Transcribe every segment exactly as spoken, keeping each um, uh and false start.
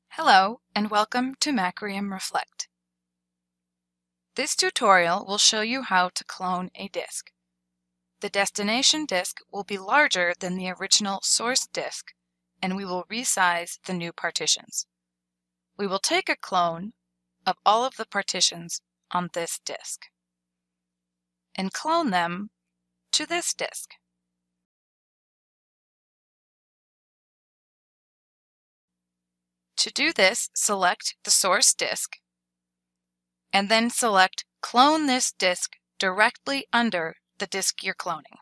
Hello and welcome to Macrium Reflect. This tutorial will show you how to clone a disk. The destination disk will be larger than the original source disk, and we will resize the new partitions. We will take a clone of all of the partitions on this disk and clone them to this disk. To do this, select the source disk and then select Clone this disk directly under the disk you're cloning.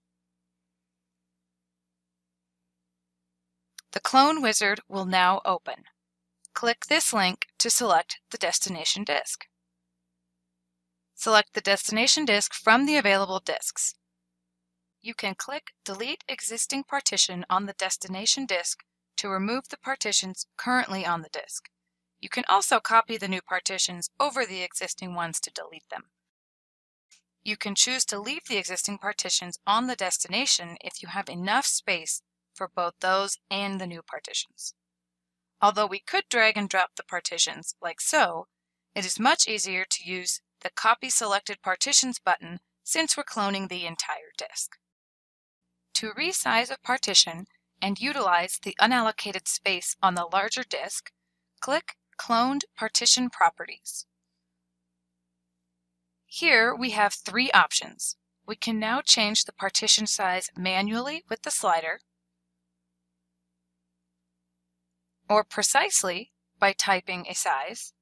The Clone Wizard will now open. Click this link to select the destination disk. Select the destination disk from the available disks. You can click Delete Existing Partition on the destination disk to remove the partitions currently on the disk. You can also copy the new partitions over the existing ones to delete them. You can choose to leave the existing partitions on the destination if you have enough space for both those and the new partitions. Although we could drag and drop the partitions like so, it is much easier to use the Copy Selected Partitions button since we're cloning the entire disk. To resize a partition and utilize the unallocated space on the larger disk, click Cloned Partition Properties. Here we have three options. We can now change the partition size manually with the slider, or precisely by typing a size,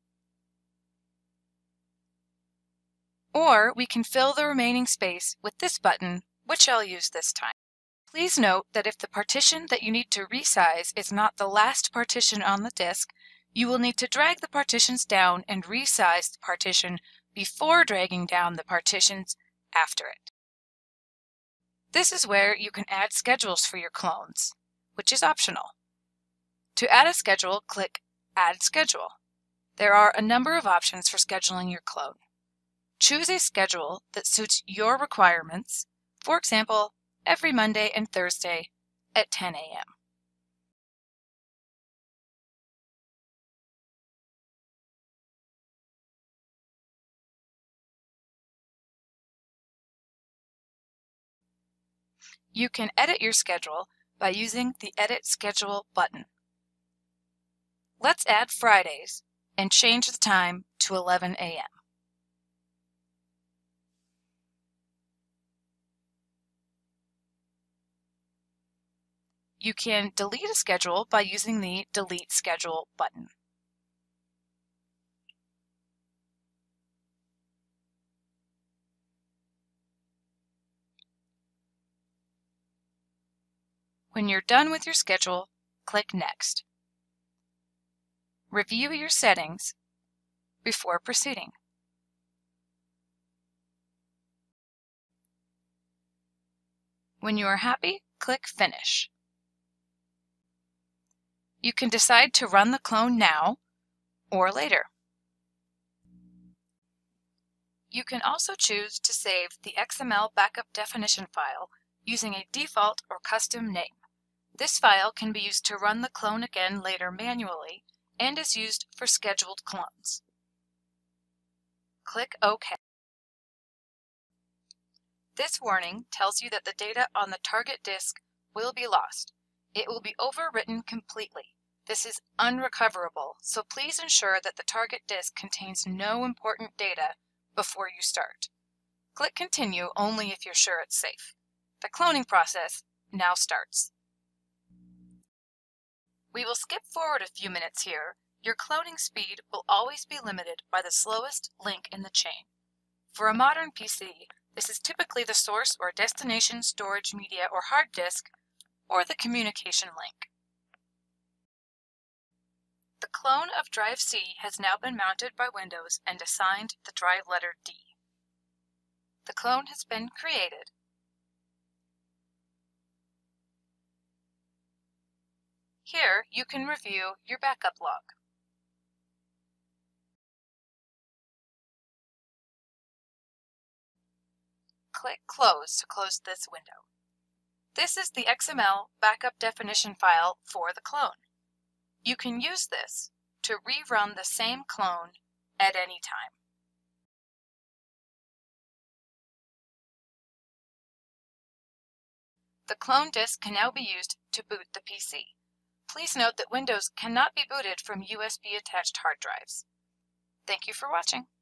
or we can fill the remaining space with this button, which I'll use this time. Please note that if the partition that you need to resize is not the last partition on the disk, you will need to drag the partitions down and resize the partition before dragging down the partitions after it. This is where you can add schedules for your clones, which is optional. To add a schedule, click Add Schedule. There are a number of options for scheduling your clone. Choose a schedule that suits your requirements, for example, every Monday and Thursday at ten A M You can edit your schedule by using the Edit Schedule button. Let's add Fridays and change the time to eleven A M You can delete a schedule by using the Delete Schedule button. When you're done with your schedule, click Next. Review your settings before proceeding. When you are happy, click Finish. You can decide to run the clone now or later. You can also choose to save the X M L backup definition file using a default or custom name. This file can be used to run the clone again later manually and is used for scheduled clones. Click OK. This warning tells you that the data on the target disk will be lost. It will be overwritten completely. This is unrecoverable, so please ensure that the target disk contains no important data before you start. Click Continue only if you're sure it's safe. The cloning process now starts. We will skip forward a few minutes here. Your cloning speed will always be limited by the slowest link in the chain. For a modern P C, this is typically the source or destination storage media or hard disk, or the communication link. The clone of drive C has now been mounted by Windows and assigned the drive letter D. The clone has been created. Here you can review your backup log. Click Close to close this window. This is the X M L backup definition file for the clone. You can use this to rerun the same clone at any time. The clone disk can now be used to boot the P C. Please note that Windows cannot be booted from U S B attached hard drives. Thank you for watching.